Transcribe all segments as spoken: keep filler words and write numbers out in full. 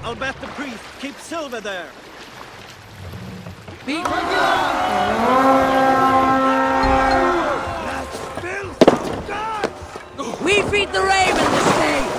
I'll bet the priest keeps silver there. Be We feed the raven this day!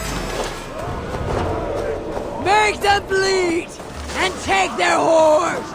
Make them bleed! And take their whores!